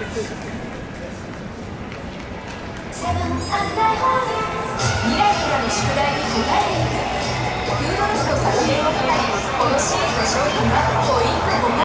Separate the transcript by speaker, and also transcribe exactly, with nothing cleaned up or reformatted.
Speaker 1: 未来からの宿題に応えていくフードロスの削減を図り、このシーン